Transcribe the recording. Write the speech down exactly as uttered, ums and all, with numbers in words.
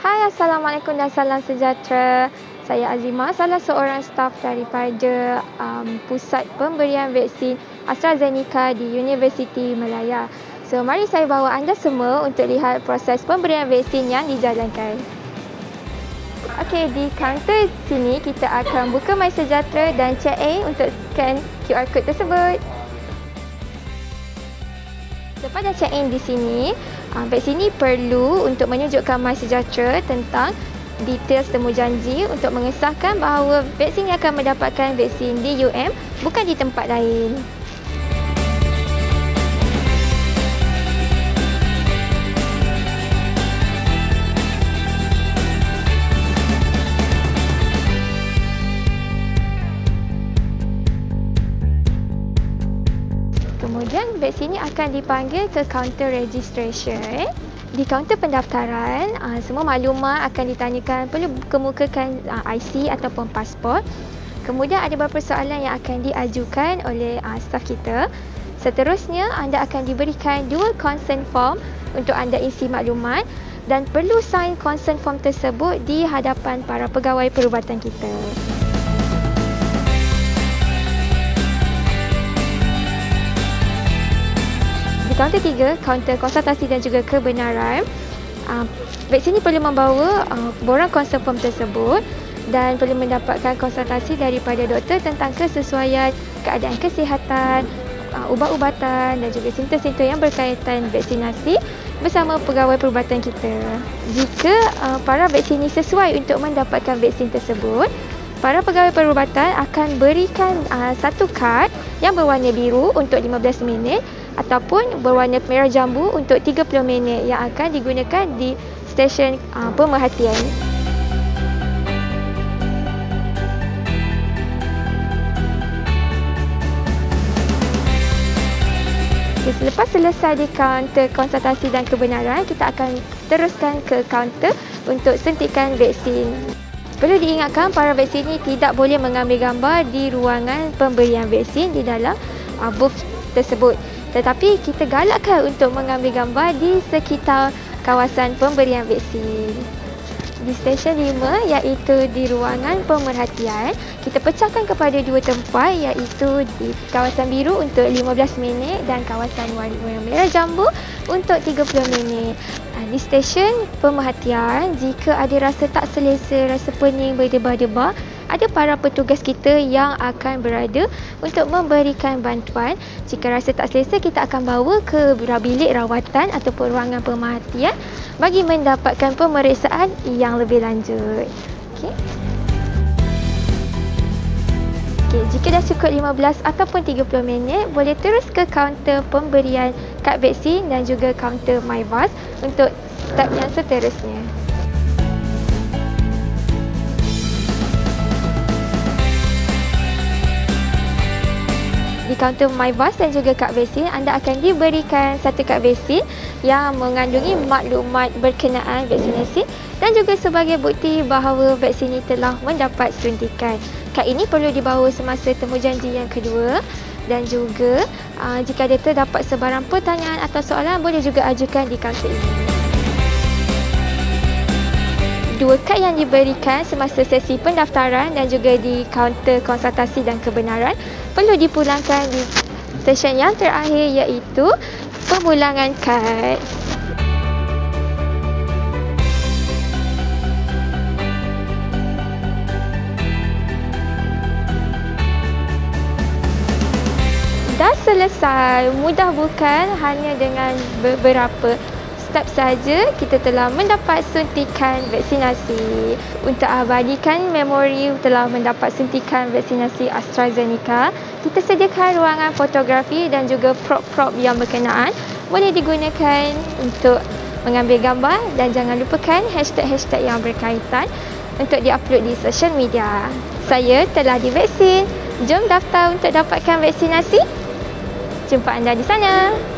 Hai, Assalamualaikum dan salam sejahtera. Saya Azimah, salah seorang staf daripada um, Pusat Pemberian Vaksin AstraZeneca di Universiti Malaya. So, mari saya bawa anda semua untuk lihat proses pemberian vaksin yang dijalankan. Okey, di kaunter sini kita akan buka MySejahtera dan check in untuk scan Q R code tersebut. Lepas dah check in di sini, vaksin ini perlu untuk menunjukkan MySejahtera tentang details temujanji untuk mengesahkan bahawa vaksin akan mendapatkan vaksin di U M bukan di tempat lain. Kemudian vaksin ini akan dipanggil ke kaunter registration. Di kaunter pendaftaran, semua maklumat akan ditanyakan, perlu kemukakan I C ataupun pasport. Kemudian ada beberapa soalan yang akan diajukan oleh staf kita. Seterusnya, anda akan diberikan dua consent form untuk anda isi maklumat dan perlu sign consent form tersebut di hadapan para pegawai perubatan kita. Kaunter tiga, kaunter konsultasi dan juga kebenaran. Uh, vaksin ini perlu membawa uh, borang consent form tersebut dan perlu mendapatkan konsultasi daripada doktor tentang kesesuaian keadaan kesihatan, uh, ubat-ubatan dan juga simptom-simptom yang berkaitan vaksinasi bersama pegawai perubatan kita. Jika uh, para vaksin ini sesuai untuk mendapatkan vaksin tersebut, para pegawai perubatan akan berikan uh, satu kad yang berwarna biru untuk lima belas minit ataupun berwarna merah jambu untuk tiga puluh minit yang akan digunakan di stesen uh, pemerhatian. Okay, selepas selesai di kaunter konsultasi dan kebenaran, kita akan teruskan ke kaunter untuk suntikan vaksin. Perlu diingatkan, para vaksin ini tidak boleh mengambil gambar di ruangan pemberian vaksin di dalam uh, booth tersebut. Tetapi kita galakkan untuk mengambil gambar di sekitar kawasan pemberian vaksin. Di stesen lima, iaitu di ruangan pemerhatian, kita pecahkan kepada dua tempat, iaitu di kawasan biru untuk lima belas minit dan kawasan warna merah jambu untuk tiga puluh minit. Di stesen pemerhatian, jika ada rasa tak selesa, rasa pening, berdebar-debar, ada para petugas kita yang akan berada untuk memberikan bantuan. Jika rasa tak selesa, kita akan bawa ke bilik rawatan ataupun ruangan pemerhatian bagi mendapatkan pemeriksaan yang lebih lanjut. Okey. Okey, jika dah cukup lima belas ataupun tiga puluh minit, boleh terus ke kaunter pemberian kad vaksin dan juga kaunter MyVas untuk step yang seterusnya. Di kaunter MyVas dan juga kad vaksin, anda akan diberikan satu kad vaksin yang mengandungi maklumat berkenaan vaksinasi dan juga sebagai bukti bahawa vaksin ini telah mendapat suntikan. Kad ini perlu dibawa semasa temujanji yang kedua dan juga uh, jika ada terdapat sebarang pertanyaan atau soalan, boleh juga ajukan di kaunter ini. Dua kad yang diberikan semasa sesi pendaftaran dan juga di kaunter konsultasi dan kebenaran perlu dipulangkan di stesen yang terakhir, iaitu pemulangan kad. Dah selesai. Mudah bukan? Hanya dengan beberapa step saja kita telah mendapat suntikan vaksinasi. Untuk abadikan memori telah mendapat suntikan vaksinasi AstraZeneca, kita sediakan ruangan fotografi dan juga prop-prop yang berkenaan boleh digunakan untuk mengambil gambar dan jangan lupakan hashtag-hashtag yang berkaitan untuk diupload di social media. Saya telah divaksin. Jom daftar untuk dapatkan vaksinasi. Jumpa anda di sana.